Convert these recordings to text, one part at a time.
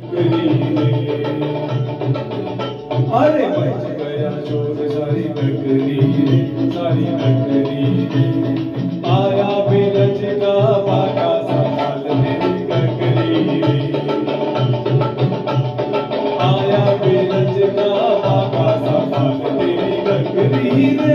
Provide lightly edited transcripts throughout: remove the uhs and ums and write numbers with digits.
अरे बच गया चोर सारी नगरी सारी नगरी आया बेलच का बाका संभाल मेरी गगरी आया बेलच का बाका संभाल मेरी गगरी रे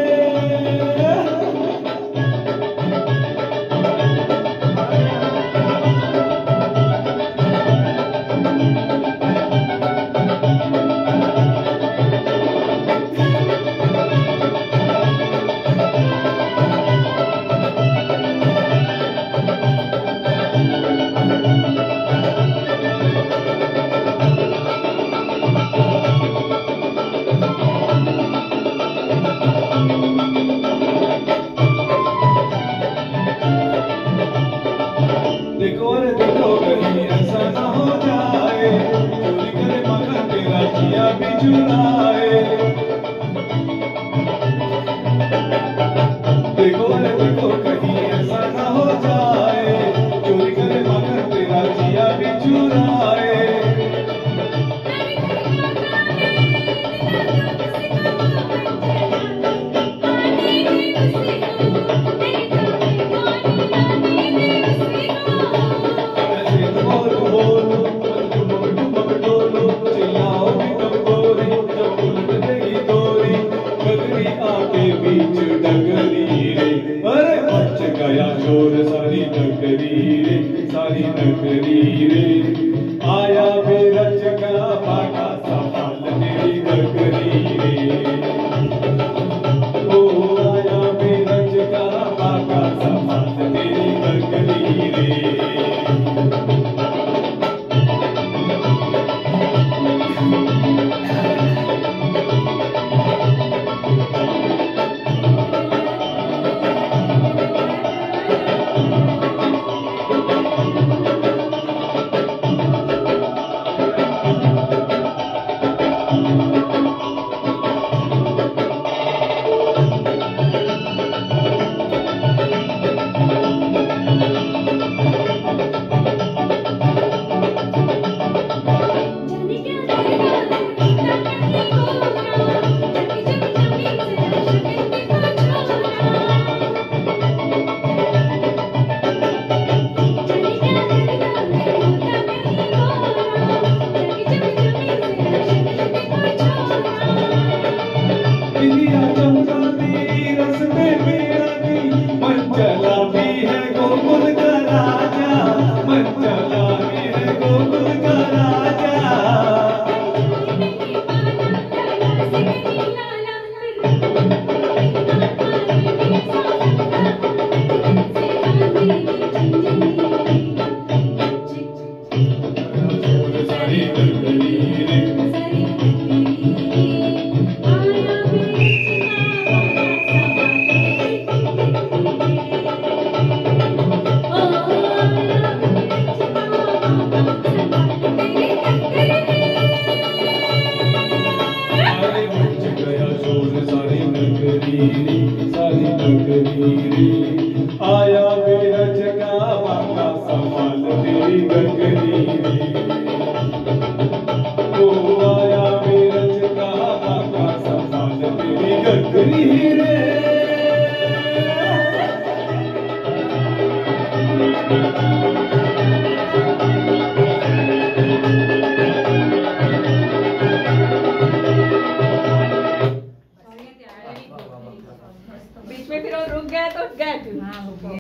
देखो रे देखो कहीं ऐसा ना हो जाए चोरी करे मगर तेरा जिया भी चुराए देखो रे देखो कहीं ऐसा ना हो जाए चोरी करे मगर तेरा जिया भी चुराए बीच डगरी रे अरे बच गया चोर सारी नगरी रे सारी नगरी रे आया बेरज का बाका संभाल मेरी गगरी रे ओ आया बेरज का बाका संभाल मेरी गगरी रे सारी नगरी आया बेरज का बाका संभाल तेरी गगरी ओ आया बेरज का बाका संभाल तेरी गगरी रे बीच में फिर वो रुक गया तो गया।